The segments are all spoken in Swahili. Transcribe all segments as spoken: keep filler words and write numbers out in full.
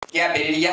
kia berilia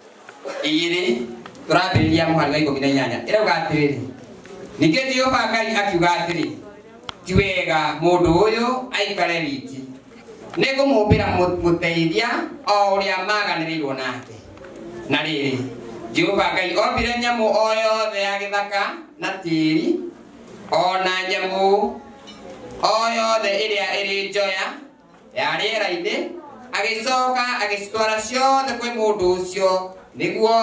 iri tura berilia muhari wa ikumi na inyanya ira ugatiriri nike Jehova Ngai akiuga atiri tiwega mundu uyu aikare wiki nigumumbira muteithia o uria maganirirwo nake na riri Jehova Ngai ombire nyamu o yothe ya githaka na tiri ona nyamu o yothe iria iri njoya ya riera-ini agicoka agicitwara ciothe kwi mundu ucio niguo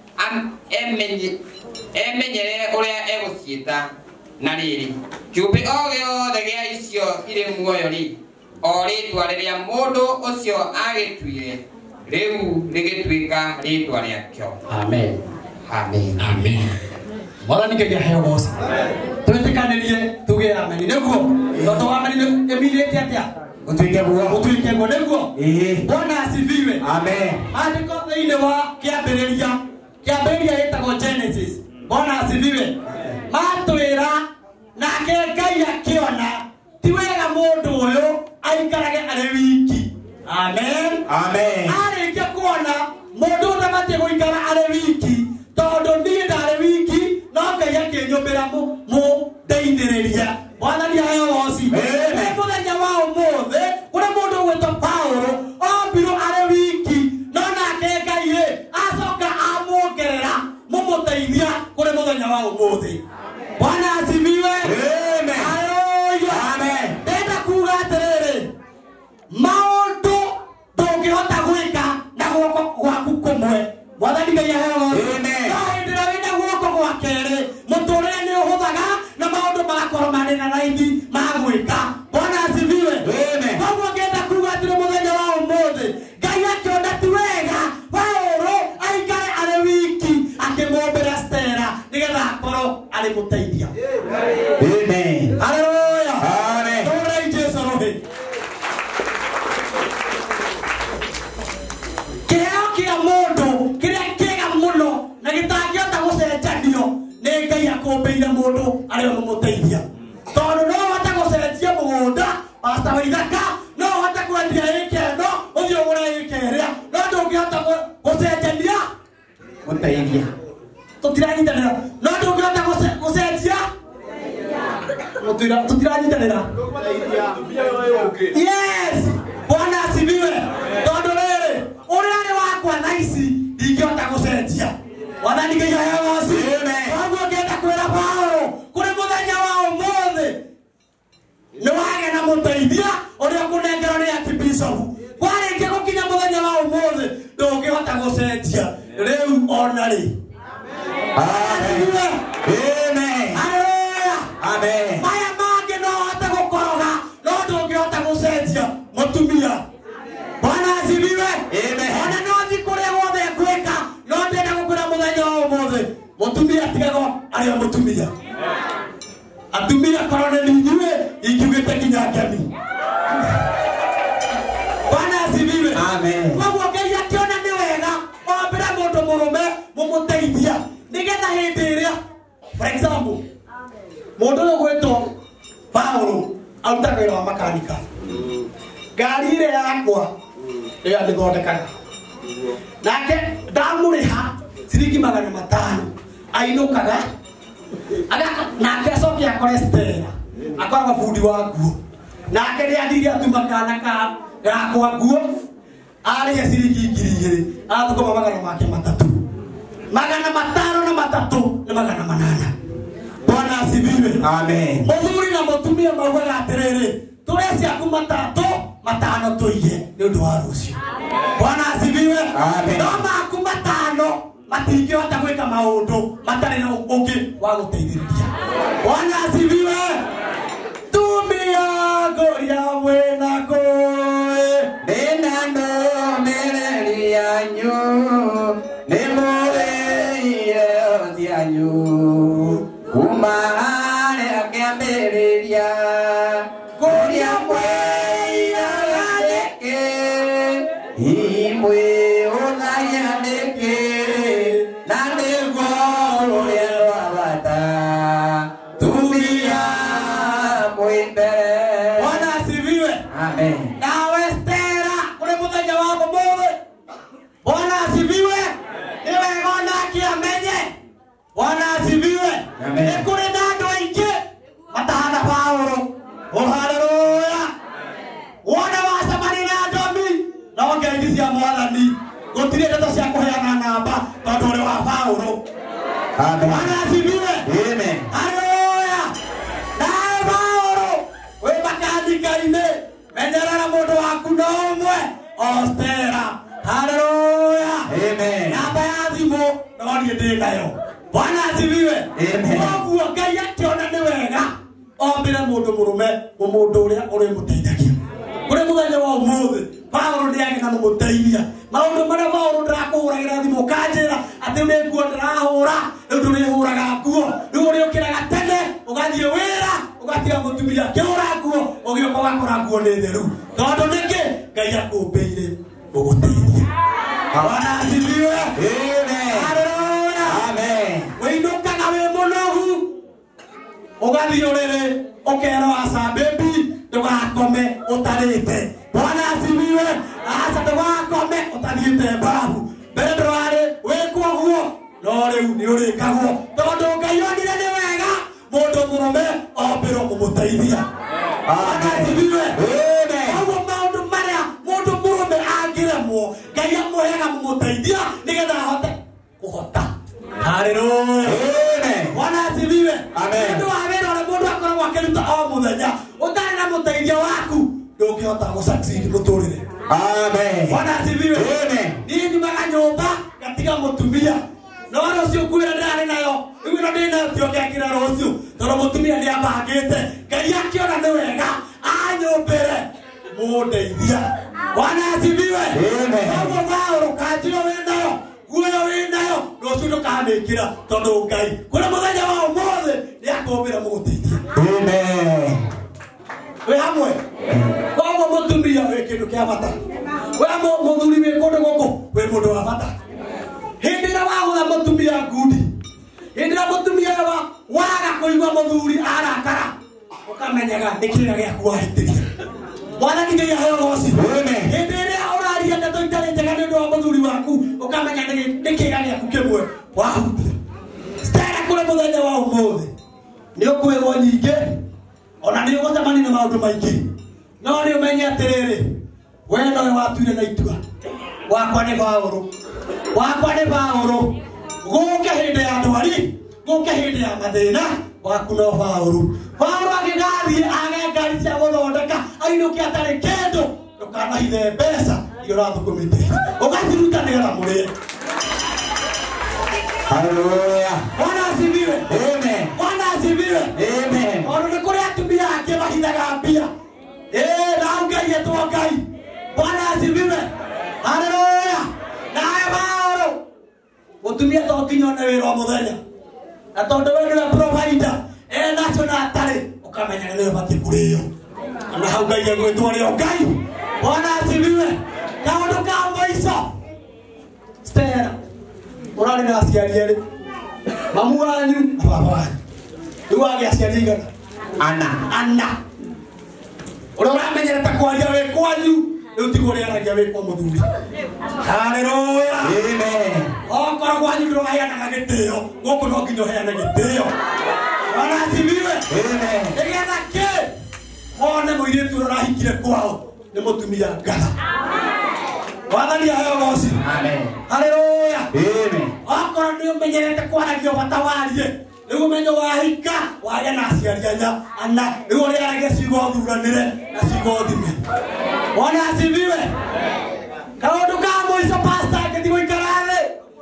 emenye emenyere uria eguciita na riri kiumbe o giothe gia icio iri muoyo ri o ritwa riria mundu ucio agituire riu rigituika ritwa riakio. Amen. Amen. Amen. Mwathani Ngai aheo goca. Twitikanirie tuge amen niguo tondu wa amen emilete atia utuike guo utuike guo niguo eh Bwana asifiwe. Amen. Andiko thĩinĩ wa kĩambĩrĩria kĩambĩrĩria gĩtagwo Genesis. Bwana asifiwe. Matwĩra nake Ngai akĩona ti wega mũndũ ũyũ aikarage arĩ wiki. Amen. Amen. Arĩkia kuona mũndũ ũtabatiĩ gũikara arĩ wiki tondũ niĩ ndarĩ wiki no Ngai akĩnyũmbĩra mũndeithĩrĩria. Mwathani aheo goci. Nĩ mũthenya wa ũmũthĩ kũrĩ mũndũ ũgwĩtwo Paulo ombirwo arĩ wiki no nake Ngai-rĩ acoka amwongerera mũmũteithia kũrĩ mũthenya wa ũmũthĩ. Bwana asifiwe. Amen. Haleluya. Amen. Ndenda kuuga atĩrĩrĩ maũndũ ndũngĩhota gwĩka na guoko gwaku kũmwe. Mwathani Ngai aheo goci. Amen. No hĩndĩ ĩrĩa wĩna guoko gwa kerĩ mũtũrĩre nĩ ũhũthaga na maũndũ magakorwo marĩ na raithi ma gwĩka. Bwana asifiwe. Amen. Koguo ngenda kuuga atĩrĩ mũthenya wa ũmũthĩ Ngai akĩona ti wega Paulo aikare arĩ wiki akĩmũmbĩra Stella nĩgetha akorwo arĩ mũteithia. Amen. Haleluya. Amen. Tũũrai Jesũ rũhĩ. Kĩheo kĩa mũndũ kĩrĩa kĩega mũno na gĩtangĩhota gũcenjanio nĩ Ngai akũmbĩire mũndũ arĩ mũmũteithia. Tondũ no ũhote gũcenjia mũgũnda Pastor Waithaka no ũhote kwendia ĩka ĩno ũthiĩ ũgũre ĩka ĩrĩa no ndũngĩhota gũcenjania mũteithia. Tũtiranyitanĩra no ndũngĩhota gũcenjia tũtiranyitanĩra. Yes. Bwana asifiwe. Tondũ rĩrĩ ũrĩa arĩ wakwa thaa ici ndingĩhota gũcenjia. Mwathani Ngai aheo goci. Koguo ngenda kwĩra Paulo kũrĩ mũthenya wa ũmũthĩ nĩ wagĩa na mũteithia ũrĩa ũkũnengerwo nĩ Arkibisopu. Warĩkia gũkinya mũthenya wa ũmũthĩ ndũngĩhota gũcenjia rĩu ona rĩ. Asifiwe. Amen. Haleluya. Amen. Maya mangĩ no ũhote gũkoroga no ndũngĩhota gũcenjia mũtumia. Bwana asifiwe. Amen. Ona no thiĩ kũrĩa guothe ngwĩka no ndĩrenda gũkwĩra mũthenya wa ũmũthĩ mũtumia atigagwo arĩ o mũtumia. Atumia korwo nĩ inyuĩ ingiugĩte nginya ngemi. Bwana asifiwe. Amen. Koguo Ngai akĩona nĩ wega ombĩra mũndũ mũrũme mũmũteithia nĩgetha hĩndĩ ĩrĩa for example mũndũ ũyũ gwĩtwo Paulo arutaga wĩra wa makanika. Ngari ĩrĩa yakwa ĩyo ndĩthondekaga nake ndamũrĩha ciringi magana matano ainũkaga nake acoke akore Stella akoragwo bundi wa nguo nake nĩ athire atuma kana gakwa nguo arĩhe ciringi ngiri igĩrĩ athũkũma magana make matatũ. Magana matano na matatũ nĩ magana manana. Bwana asifiwe. Amen. Mũthuri na mũtumia maugaga atĩrĩrĩ tũrĩa ciaku matatũ matano tũige nĩ ũndũ wa rũciũ. Bwana asifiwe. Amen. No maku matano matingĩhota gwĩka maũndũ matarĩ na ũngĩ wa gũteithĩrĩria. Bwana asifiwe. Tumia ngoria wĩna ngũĩ ndĩna ndũmĩrĩri yanyu nĩ mũrĩire cianyu kuma harĩa kĩambĩrĩria kũrĩa mwĩiraga nĩkĩ imwĩhũthagia nĩkĩ na nĩguo rũrĩa rwa bata tumia mwĩmbere. Bwana asifiwe. Amen. Nawe Stella kũrĩ mũthenya wa ũmũthĩ Bwana Amen. Ekore nando inge matahana Paulo. Oh hallelujah. Wana wasamani nando mi. Na wangeithia mwathani. Gutire ndeto cia kuheana namba tondu uri wa Paulo. Amen. Bwana asifiwe. Amen. Hallelujah. Na Paulo we makandika ine menyerera mundu waku na umwe ostera. Hallelujah. Amen. Namba ya thimu no ni ndinayo. Bwana asifiwe. Amen. Oguo Ngai akiona ni wega ombire mundu murume mundu uria uri muteithagia. Kuri muthenya wa umuthi Paulo ndi agena mumuteithia. Maundu maria Paulo ndirakuhuragira thimu kanjira ati ni nguo ndirahura riu ndirihuraga nguo riu uri ukiraga tene ugathie wira ugatiga mutumia kiura nguo ugioka wakora nguo ni theru tondu niki Ngai akumbeire uguteithia. Bwana asifiwe. Amen. Hallelujah. Amen. Winukaga wi munogu ugathie urire ukero asa baby ndugakome utarite. Bwana asifiwe. Asa ndugakome utathiite mbavu mbere ndwari wikwo guo no riu ni urikagwo tondu Ngai onire ni wega mundu murume ombirwo mumuteithia. Bwana asifiwe. Amen. Oguo maundu maria mundu murume angiremwo Ngai amuheaga mumuteithia nigetha ahote kuhota. Hallelujah. Amen. Bwana asifiwe. Amen. Mundu wa wira ore mundu akoragwo akiruta o muthenya utari na muteithia waku ndungihota gusucceed muturire. Amen. Bwana asifiwe. Amen. Ni nyumaga nyumba gatiga mutumia no rucio kwira ndari nayo riu no ndina tio ngekira rucio tondu mutumia ni abangite Ngai akiona ni wega anyumbire mundeithia. Bwana asifiwe. Amen. Oguo Paulo kanjiro winayo guoyo winayo rucio ndukamikira tondu Ngai kuri muthenya wa umuthi ni akumbira muguteithia. Amen. We hamwe koguo mutumia wi kindu kia bata we muthuri wi kundu guku wi mundu wa bata. Hindi ria wagutha mutumia ngundi hindi ria mutumia wa waga kuigua muthuri arakara ukamenyaga ni kira giaku wahitiria. Mwathani Ngai aheo goci. Hindi ria uraria ndeto itari njega ni undu wa muthuri waku ukamenya ni kira giaku kimwe wahutire. Stera kuri muthenya wa umuthi ni ukwirwo nyingi ona ni ugucemania na maundu maingi no ni umenye atiriri we nowe watuire na itua wakwa ni Paulo wakwa ni Paulo guke hindi ya ndwari guke hindi ya mathina waku no Paulo. Paulo agigathie age ngari cia guthondeka ainuke atari kindu ndukanahithe mbeca iria urathukumite ugaciruta nigetha murie. Hallelujah. Bwana asifiwe. Amen. Bwana asifiwe. Amen. Ono ni kuri atumia ake mahithaga mbia eh na Ngai yetu Ngai. Bwana asifiwe. Hallelujah. Naye Paulo mutumia to kinyona wira muthenya na tondu we ni provider eh nacio na atari ukamenya ni bati kurio na hau Ngai agwitwo ri Ngai. Bwana asifiwe. Kaundu ka maiso Stella urari na aciari eri mamu wanyu baba wanyu riu agi aciari igana Ana. ana ura uramenyerete kwaria wi kwanyu riu tigo riaragia wi kwa muthuri. Hallelujah. Amen. Okora kwanyu nduraheanaga gitio guku no nginya uheane gitio. Bwana asifiwe. Amen. Nigetha ki wone muiritu urahikire kwao ni mutumia ngatha. Mwathani aheo goci. Amen. Hallelujah. Amen. Okora ni umenyerete kwaragia bata warie riu umenyo wahika waria na aciari anya ana riu riaragia ciugo thuranire na ciugo thime. Bwana asifiwe. Kaundu ka muico pastor akithi guikara thi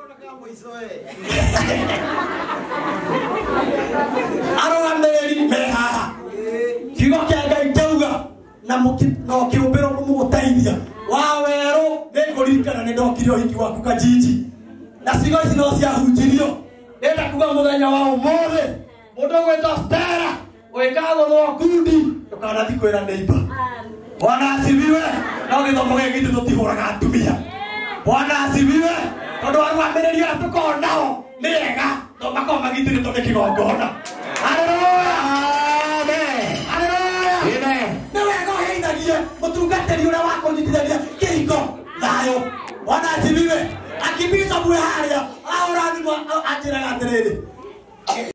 arogamiriri me haha kiugo kia Ngai kiuga na no kiumbiro mumuteithia wa weru ni ngurikana ni ndokire uhiki waku Kajiji na ciugo ici no ciahunjirio ndenda kuga muthenya wa umuthi mundu gwitwo Stella wikaguthwo ngundi ndukanathi kwira neighbor. Bwana asifiwe. No githomo giki ndi tutihuraga atumia. Bwana asifiwe. Tondu arwambiriria tukonao ni wega to makoma gitire to kigongona. Hallelujah. Amen. Hallelujah. Amen. Ni wega heithagie mutungatiri uria wakonyitithagia kihiko thayo. Bwana asifiwe. Akibisa mwe haria aurathimwa anjiraga atiriri